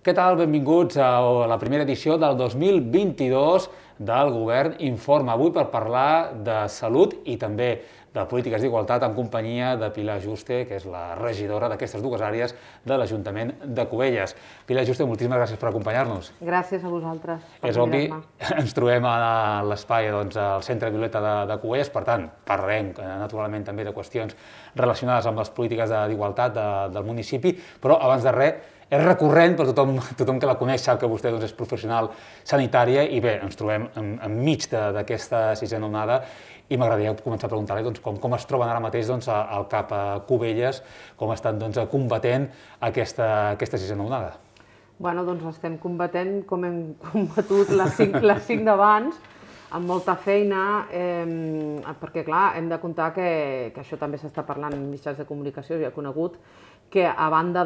Què tal? Benvinguts a la primera edició del 2022 del Govern Informa. Avui per parlar de salut i també de polítiques d'igualtat en companyia de Pilar Juste, que és la regidora d'aquestes dues àrees de l'Ajuntament de Cubelles. Pilar Juste, moltíssimes gràcies per acompanyar-nos. Gràcies a vosaltres. És obvi, ens trobem a l'espai al Centre Violeta de Cubelles, per tant, parlarem naturalment també de qüestions relacionades amb les polítiques d'igualtat del municipi, però abans de res, és recurrent, per tothom que la coneix sap que vostè és professional sanitària i bé, ens trobem enmig d'aquesta sisena onada i m'agradaria començar a preguntar-li com es troben ara mateix al CAP a Cubelles, com estan combatent aquesta sisena onada. Bé, doncs estem combatent com hem combatut les cinc d'abans, amb molta feina, perquè clar, hem de comptar que això també s'està parlant en mitjans de comunicació, ja conegut, que a banda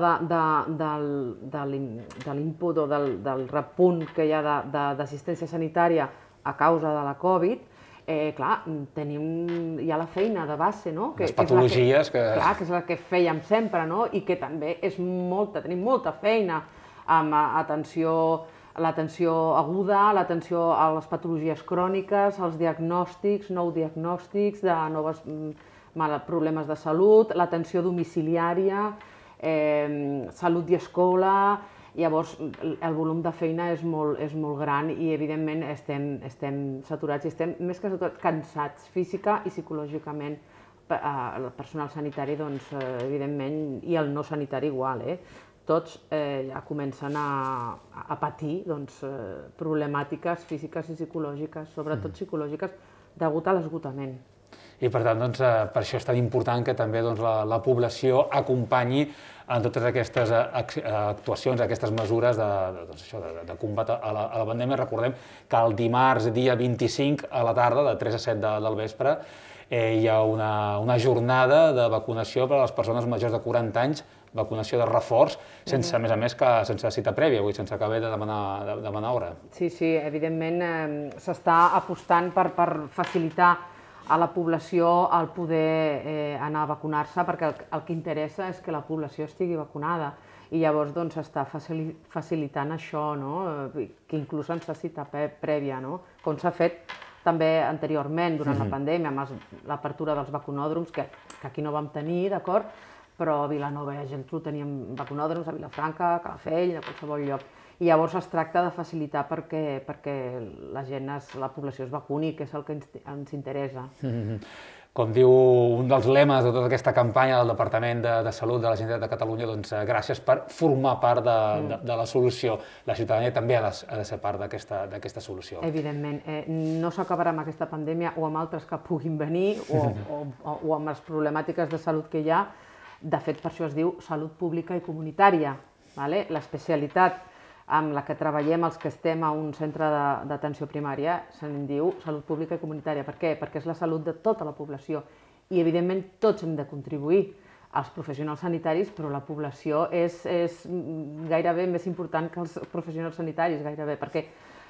de l'input o del repunt que hi ha d'assistència sanitària a causa de la Covid, clar, tenim ja la feina de base, no? Les patologies que... Clar, que és la que fèiem sempre, no? I que també és molta, tenim molta feina amb l'atenció aguda, l'atenció a les patologies cròniques, els diagnòstics, nous diagnòstics de nous problemes de salut, l'atenció domiciliària, salut i escola. Llavors, el volum de feina és molt gran i, evidentment, estem saturats i estem, més que saturats, cansats física i psicològicament. El personal sanitari, doncs, evidentment, i el no sanitari igual, tots ja comencen a patir problemàtiques físiques i psicològiques, sobretot psicològiques, degut a l'esgotament. I per tant, per això és tan important que també la població acompanyi en totes aquestes actuacions, aquestes mesures de combat a la pandèmia. Recordem que el dimarts, dia 25, a la tarda, de 3 a 7 del vespre, hi ha una jornada de vacunació per a les persones majors de 40 anys, vacunació de reforç, sense, a més, sense cita prèvia, sense haver de demanar hora. Sí, evidentment s'està apostant per facilitar a la població el poder anar a vacunar-se, perquè el que interessa és que la població estigui vacunada i llavors s'està facilitant això, que inclús sense cita prèvia, com s'ha fet també anteriorment durant la pandèmia, amb l'apertura dels vacunòdroms, que aquí no vam tenir, d'acord? Però a Vilanova i a Geltrú teníem vacunòdroms, a Vilafranca, a Calafell, a qualsevol lloc. I llavors es tracta de facilitar perquè la gent, la població es vacuni, que és el que ens interessa. Com diu un dels lemes de tota aquesta campanya del Departament de Salut de la Generalitat de Catalunya, doncs gràcies per formar part de la solució. La ciutadania també ha de ser part d'aquesta solució. Evidentment. No s'acabarà amb aquesta pandèmia o amb altres que puguin venir o amb les problemàtiques de salut que hi ha. De fet, per això es diu salut pública i comunitària. L'especialitat amb la que treballem els que estem a un centre d'atenció primària se'n diu salut pública i comunitària. Per què? Perquè és la salut de tota la població i, evidentment, tots hem de contribuir, els professionals sanitaris, però la població és gairebé més important que els professionals sanitaris, gairebé, perquè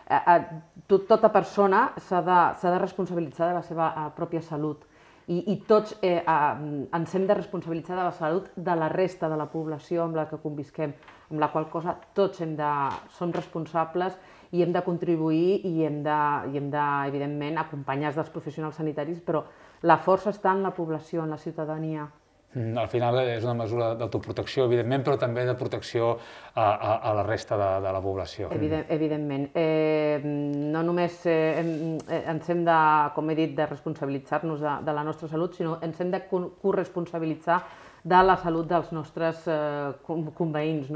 tota persona s'ha de responsabilitzar de la seva pròpia salut. I tots ens hem de responsabilitzar de la salut de la resta de la població amb la que convisquem, amb la qual cosa tots som responsables i hem de contribuir i hem de, evidentment, acompanyats dels professionals sanitaris, però la força està en la població, en la ciutadania. Al final és una mesura d'autoprotecció, evidentment, però també de protecció a la resta de la població. Evidentment. No només ens hem de, com he dit, de responsabilitzar-nos de la nostra salut, sinó ens hem de corresponsabilitzar de la salut dels nostres conveïns,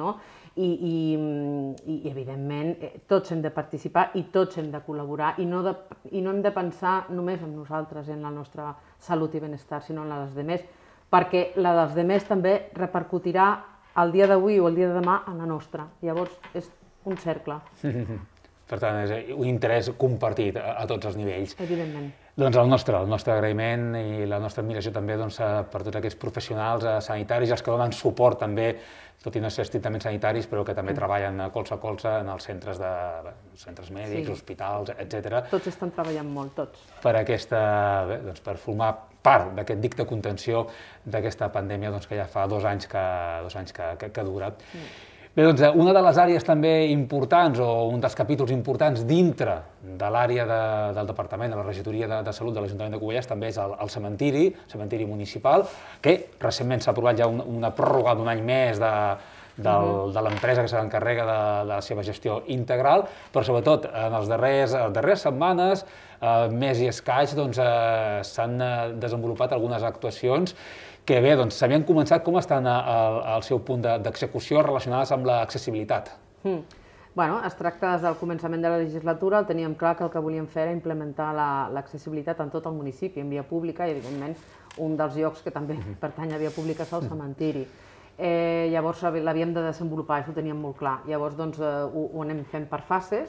I, evidentment, tots hem de participar i tots hem de col·laborar i no hem de pensar només en nosaltres, en la nostra salut i benestar, sinó en les altres, perquè la dels altres també repercutirà el dia d'avui o el dia de demà en la nostra. Llavors, és un cercle. Per tant, és un interès compartit a tots els nivells. Evidentment. Doncs el nostre agraïment i la nostra admiració també per tots aquests professionals sanitaris, els que donen suport també, tot i no ser estrictament sanitaris, però que també treballen colze a colze en els centres mèdics, hospitals, etc. Tots estan treballant molt, tots. Per formar part d'aquest dic de contenció d'aquesta pandèmia que ja fa 2 anys que ha durat. Bé, doncs una de les àrees també importants, o un dels capítols importants dintre de l'àrea del Departament, de la Regidoria de Salut de l'Ajuntament de Cubelles, també és el cementiri municipal, que recentment s'ha aprovat ja una pròrroga d'un any més de l'empresa que se l'encarrega de la seva gestió integral, però sobretot en les darreres setmanes, mes i escaig, s'han desenvolupat algunes actuacions que bé, doncs s'havien començat, com estan al seu punt d'execució relacionades amb l'accessibilitat? Bueno, es tracta des del començament de la legislatura, el teníem clar que el que volíem fer era implementar l'accessibilitat en tot el municipi, en via pública, i evidentment un dels llocs que també pertany a via pública és el cementiri. Llavors l'havíem de desenvolupar, això ho teníem molt clar. Llavors ho anem fent per fases.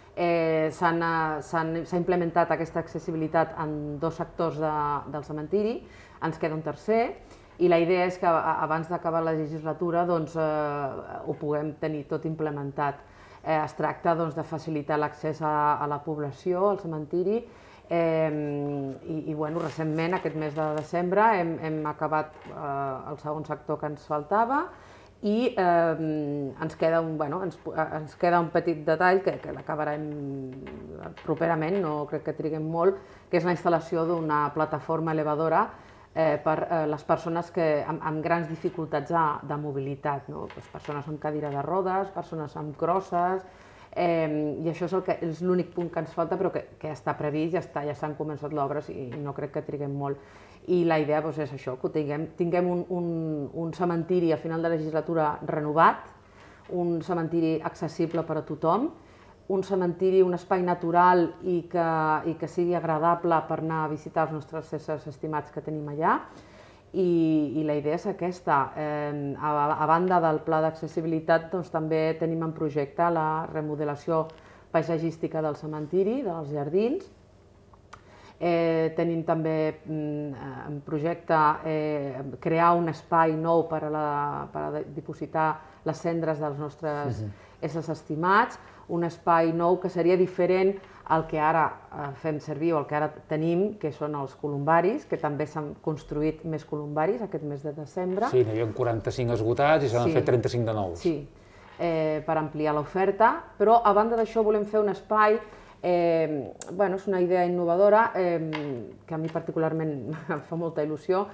S'ha implementat aquesta accessibilitat en 2 sectors del cementiri, ens queda un tercer, i la idea és que abans d'acabar la legislatura ho puguem tenir tot implementat. Es tracta de facilitar l'accés a la població al cementiri i recentment, aquest mes de desembre, hem acabat el segon sector que ens faltava i ens queda un petit detall que l'acabarem properament, no crec que triguem molt, que és la instal·lació d'una plataforma elevadora per les persones amb grans dificultats de mobilitat, persones amb cadira de rodes, persones amb crosses, i això és l'únic punt que ens falta, però que ja està previst, ja s'han començat l'obres i no crec que triguem molt. I la idea és això, que tinguem un cementiri a final de legislatura renovat, un cementiri accessible per a tothom, un cementiri, un espai natural i que sigui agradable per anar a visitar els nostres éssers estimats que tenim allà. I la idea és aquesta. A banda del pla d'accessibilitat, també tenim en projecte la remodelació paisatgística del cementiri, dels jardins. Tenim també en projecte crear un espai nou per dipositar les cendres dels nostres éssers estimats, un espai nou que seria diferent al que ara fem servir o el que ara tenim, que són els columbaris, que també s'han construït més columbaris aquest mes de desembre. Sí, n'hi havia 45 esgotats i s'han fet 35 de nous. Sí, per ampliar l'oferta, però a banda d'això volem fer un espai, és una idea innovadora que a mi particularment em fa molta il·lusió,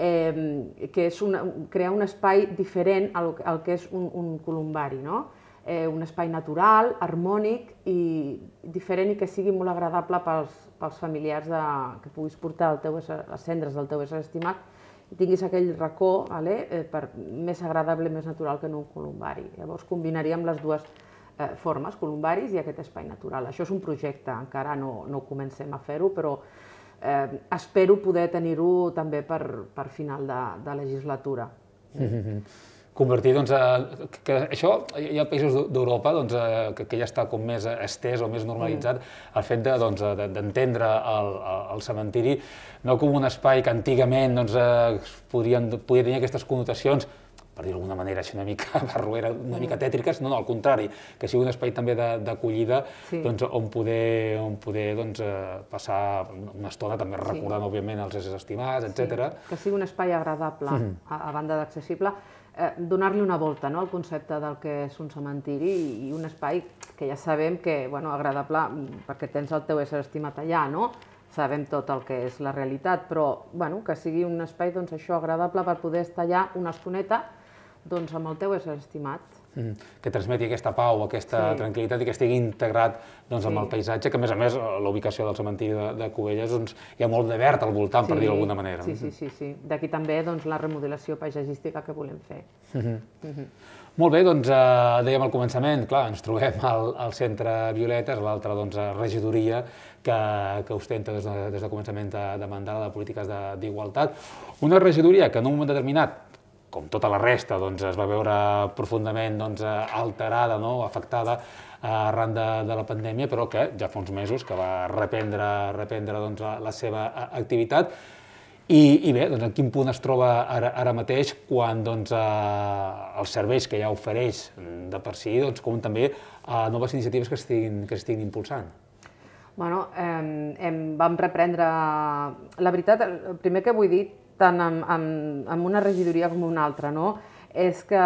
que és crear un espai diferent al que és un columbari, un espai natural, harmònic i diferent i que sigui molt agradable pels familiars que puguis portar les cendres del teu ésser estimat i tinguis aquell racó més agradable i més natural que en un columbari. Llavors combinaríem les dues formes, columbaris i aquest espai natural. Això és un projecte, encara no comencem a fer-ho, però espero poder tenir-ho també per final de legislatura. Convertir, que això hi ha països d'Europa que ja està com més estès o més normalitzat el fet d'entendre el cementiri no com un espai que antigament podia tenir aquestes connotacions, per dir-ho d'alguna manera així una mica barroera, una mica tètriques, no, al contrari, que sigui un espai també d'acollida on poder passar una estona també recordant, òbviament, els éssers estimats, etc. Que sigui un espai agradable, a banda d'accessible, donar-li una volta al concepte del que és un cementiri i un espai que ja sabem que és agradable perquè tens el teu ésser estimat allà, sabem tot el que és la realitat, però que sigui un espai agradable per poder estar allà una estoneta amb el teu ésser estimat. Que transmeti aquesta pau, aquesta tranquil·litat i que estigui integrat amb el paisatge, que a més la ubicació del cementiri de Cubelles hi ha molt de verd al voltant, per dir-ho d'alguna manera. Sí. D'aquí també la remodelació paisatgística que volem fer. Molt bé, dèiem al començament, clar, ens trobem al Centre Violetes, l'altra regidoria que ostenta des del començament de mandat de polítiques d'igualtat. Una regidoria que en un moment determinat, com tota la resta, es va veure profundament alterada, afectada arran de la pandèmia, però que ja fa uns mesos que va reprendre la seva activitat. I bé, en quin punt es troba ara mateix quan els serveis que ja ofereix de per si, com també noves iniciatives que s'estiguin impulsant? Vam reprendre... La veritat, el primer que vull dir, tant en una regidoria com en una altra, és que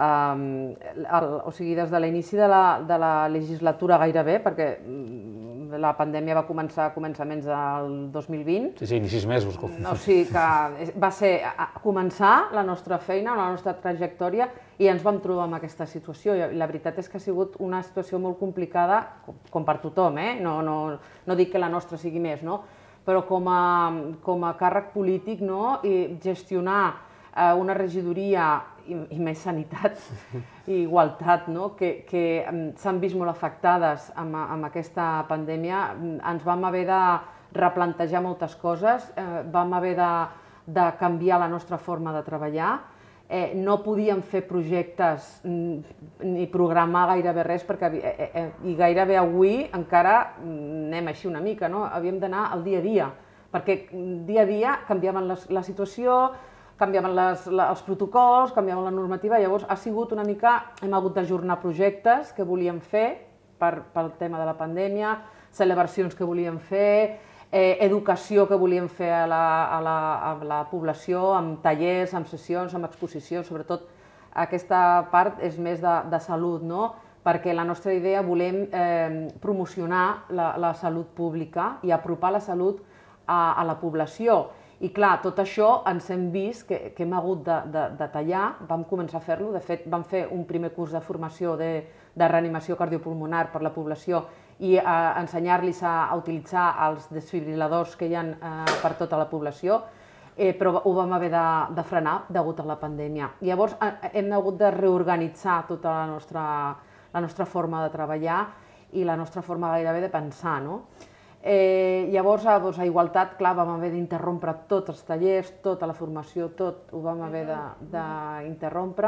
o sigui, des de l'inici de la legislatura gairebé, perquè la pandèmia va començar a començaments del 2020. Sí, ni 6 mesos. O sigui que va ser començar la nostra feina, la nostra trajectòria, i ens vam trobar en aquesta situació. I la veritat és que ha sigut una situació molt complicada, com per tothom, no dic que la nostra sigui més, però com a càrrec polític, i gestionar una regidoria i més sanitat i igualtat, que s'han vist molt afectades amb aquesta pandèmia. Ens vam haver de replantejar moltes coses, vam haver de canviar la nostra forma de treballar, no podíem fer projectes ni programar gairebé res, i gairebé avui encara anem així una mica, havíem d'anar al dia a dia, perquè dia a dia canviaven la situació, canviaven els protocols, canviaven la normativa, llavors ha sigut una mica, hem hagut d'ajornar projectes que volíem fer pel tema de la pandèmia, celebracions que volíem fer, educació que volíem fer a la població, amb tallers, amb sessions, amb exposicions, sobretot aquesta part és més de salut, perquè la nostra idea volem promocionar la salut pública i apropar la salut a la població. I clar, tot això ens hem vist que hem hagut de tallar, vam començar a fer-lo, de fet vam fer un primer curs de formació de reanimació cardiopulmonar per la població i ensenyar-los a utilitzar els desfibriladors que hi ha per tota la població, però ho vam haver de frenar degut a la pandèmia. Llavors hem hagut de reorganitzar tota la nostra forma de treballar i la nostra forma gairebé de pensar. Llavors, a Igualtat, clar, vam haver d'interrompre tots els tallers, tota la formació, tot ho vam haver d'interrompre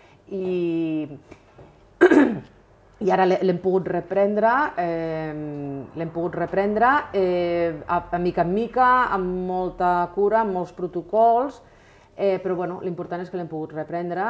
i ara l'hem pogut reprendre, a mica en mica, amb molta cura, amb molts protocols, però l'important és que l'hem pogut reprendre.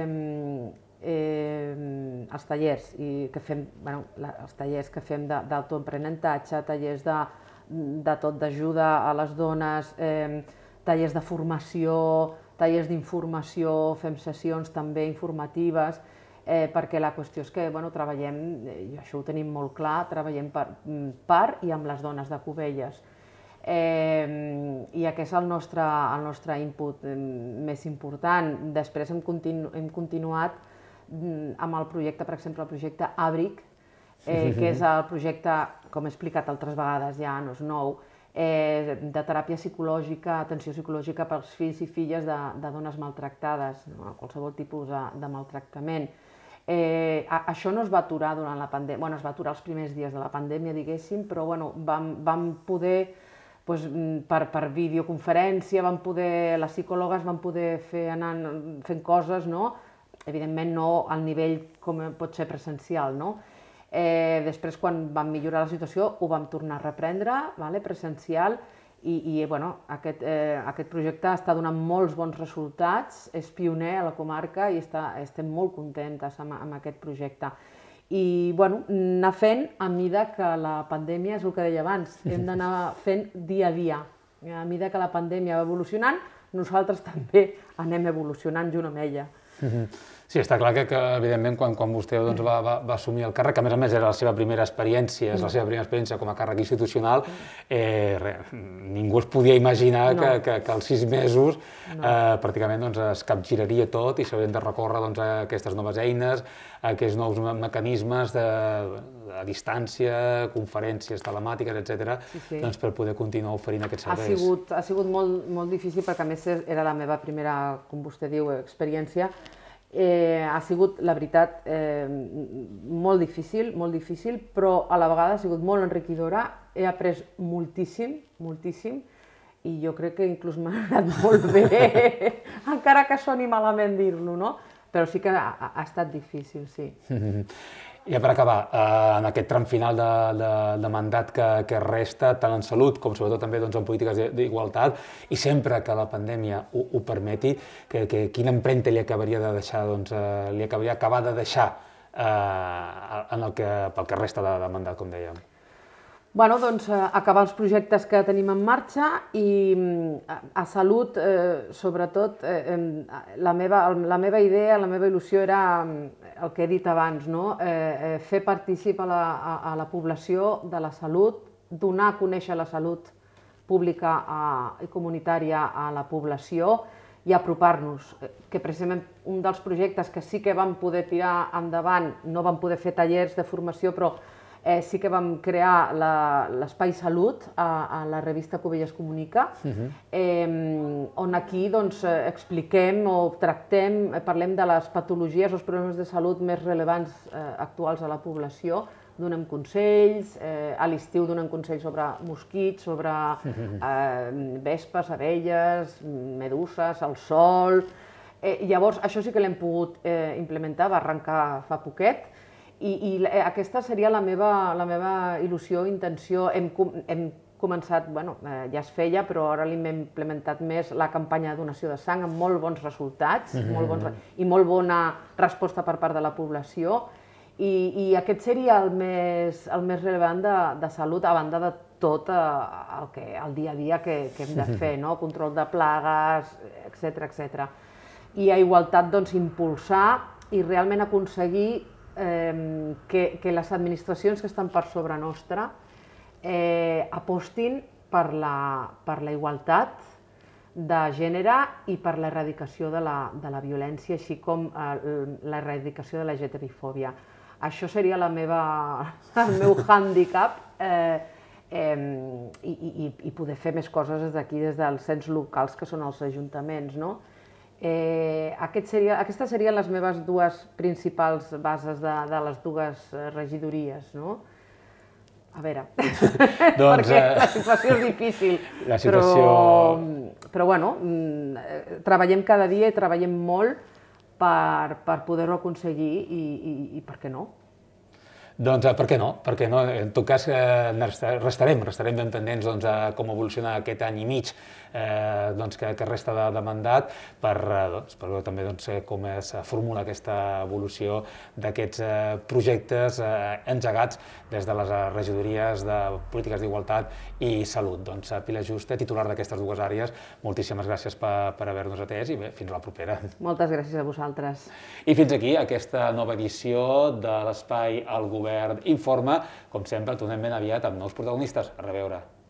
Els tallers que fem d'autoaprenentatge, tallers d'ajuda a les dones, tallers de formació, tallers d'informació, fem sessions també informatives, perquè la qüestió és que treballem, i això ho tenim molt clar, treballem per i amb les dones de Cubelles. I aquest és el nostre input més important. Després hem continuat amb el projecte, per exemple, el projecte Àbric, que és el projecte, com he explicat altres vegades, ja no és nou, de teràpia psicològica, atenció psicològica pels fills i filles de dones maltractades, qualsevol tipus de maltractament. Això no es va aturar durant la pandèmia, es va aturar els primers dies de la pandèmia, diguéssim, però vam poder, per videoconferència, les psicòlogues van poder anar fent coses, evidentment no al nivell com pot ser presencial. Després, quan vam millorar la situació, ho vam tornar a reprendre presencial i aquest projecte està donant molts bons resultats, és pioner a la comarca i estem molt contentes amb aquest projecte. I anar fent a mida que la pandèmia, és el que deia abans, hem d'anar fent dia a dia. A mida que la pandèmia va evolucionant, nosaltres també anem evolucionant junt amb ella. Sí, està clar que evidentment, quan vostè va assumir el càrrec, que a més era la seva primera experiència, com a càrrec institucional, ningú es podia imaginar que als 6 mesos pràcticament es capgiraria tot i s'haurien de recórrer a aquestes noves eines, a aquests nous mecanismes de distància, conferències telemàtiques, etc., per poder continuar oferint aquests serveis. Ha sigut molt difícil perquè, a més, era la meva primera, com vostè diu, experiència. Ha sigut, la veritat, molt difícil, però a la vegada ha sigut molt enriquidora. He après moltíssim, i jo crec que inclús m'ha anat molt bé, encara que soni malament dir-lo, però sí que ha estat difícil, sí. I per acabar, en aquest tram final de mandat que resta, tant en salut com sobretot també en polítiques d'igualtat, i sempre que la pandèmia ho permeti, quina empremta li acabaria de deixar, li acabaria de deixar pel que resta de mandat, com dèiem? Bueno, doncs acabar els projectes que tenim en marxa i a Salut, sobretot, la meva idea, la meva il·lusió era el que he dit abans, no? Fer partícip a la població de la salut, donar a conèixer la salut pública i comunitària a la població i apropar-nos, que precisament un dels projectes que sí que vam poder tirar endavant, no vam poder fer tallers de formació, però sí que vam crear l'Espai Salut a la revista Cubelles Comunica, on aquí expliquem o tractem, parlem de les patologies o els problemes de salut més rellevants actuals a la població, donem consells, a l'estiu donem consells sobre mosquits, sobre vespes, abelles, meduses, el sol. Llavors, això sí que l'hem pogut implementar, va arrencar fa poquet, i aquesta seria la meva il·lusió, intenció. Hem començat, ja es feia, però ara l'hem implementat més, la campanya de donació de sang, amb molt bons resultats i molt bona resposta per part de la població. I aquest seria el més rellevant de salut, a banda de tot el dia a dia que hem de fer, control de plagues, etc. I a igualtat, impulsar i realment aconseguir que les administracions que estan per sobre nostra apostin per la igualtat de gènere i per l'erradicació de la violència, així com l'erradicació de la LGTBI-fòbia. Això seria el meu hàndicap, i poder fer més coses des d'aquí, des dels ens locals, que són els ajuntaments. Aquestes serien les meves dues principals bases de les dues regidories. A veure, perquè la situació és difícil, però bueno, treballem cada dia i treballem molt per poder-ho aconseguir i per què no? Doncs per què no? En tot cas, restarem ben pendents com evoluciona aquest any i mig que resta de mandat per veure també com es formula aquesta evolució d'aquests projectes engegats des de les regidories de Polítiques d'Igualtat i Salut. Doncs Pilar Juste, titular d'aquestes dues àrees, moltíssimes gràcies per haver-nos atès i bé, fins a la propera. Moltes gràcies a vosaltres. I fins aquí aquesta nova edició de l'Espai El Govern Informa. Com sempre, tornem ben aviat amb nous protagonistes. A reveure.